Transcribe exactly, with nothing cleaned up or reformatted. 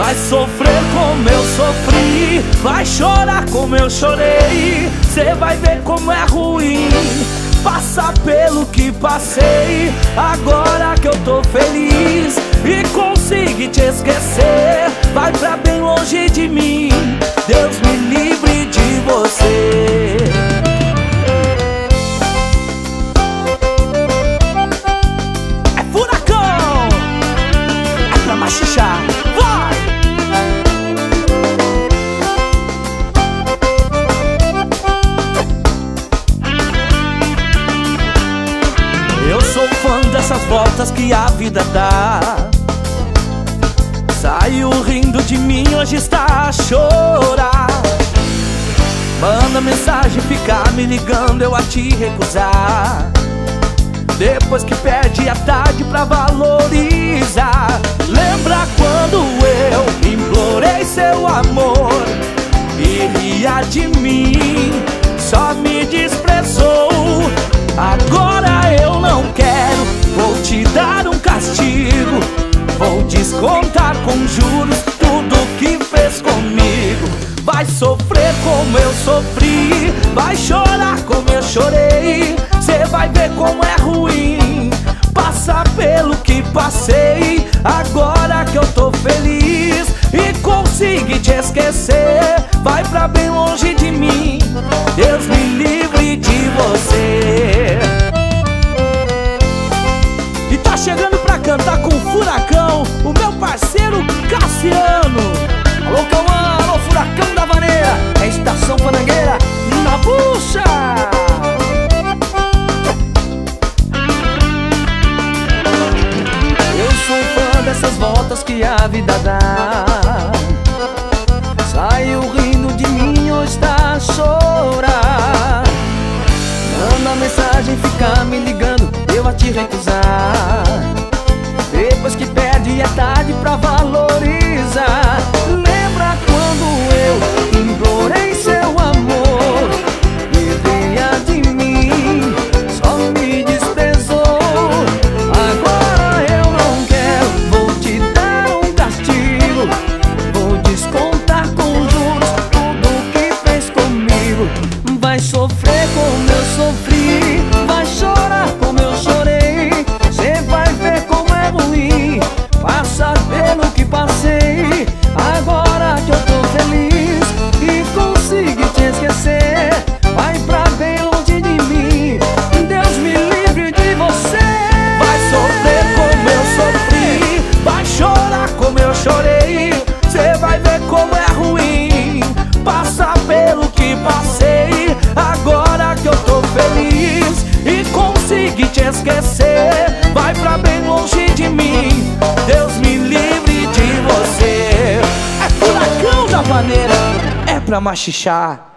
Vai sofrer como eu sofri, vai chorar como eu chorei. Cê vai ver como é ruim passar pelo que passei. Agora que eu tô feliz e consegui te esquecer, vai pra bem longe de mim. Deus me livre de você. É furacão, é pra machichar. Vai! Eu sou fã dessas voltas que a vida dá. Saiu rindo de mim, hoje está a chorar. Manda mensagem, fica me ligando, eu a te recusar. Depois que perde a tarde pra valorizar. Lembra quando eu implorei seu amor e ria de mim, só me desprezou. Agora eu não quero, vou te dar um castigo. Vou descontar com juros tudo que fez comigo. Vai sofrer como eu sofri, vai chorar como eu chorei. Cê vai ver como é ruim passar pelo que passei. Agora que eu tô feliz e consegui te esquecer, vai pra bem longe de mim. Deus me livre de você. E tá chegando pra cantar com o Furacão o meu parceiro Cassiano. Alô, Cauã, alô, Furacão da Vaneira, é Estação Fanangueira na bucha. Eu sou fã dessas voltas que a vida dá. Saiu rindo de mim, hoje está a chorar. Manda mensagem, fica me ligando, eu a te recusar. Depois que perde é tarde pra valorizar. Lembra quando eu implorei seu amor e ria de mim, só me desprezou. Agora eu não quero, vou te dar um castigo. Vou descontar com juros tudo que fez comigo. Vai sofrer como eu sofri, vai chorar como eu chorei. Cê vai ver como é ruim passar pelo que passei. Agora que eu tô feliz e consegui te esquecer, vai pra bem longe de mim. Deus me livre de você. Vai sofrer como eu sofri, vai chorar como eu chorei. Cê vai ver como é ruim passar pelo que passei. Agora que eu tô feliz e consegui te esquecer, vai pra bem longe de mim. Deus me livre de você. É Furacão da Vaneira, é pra machichar.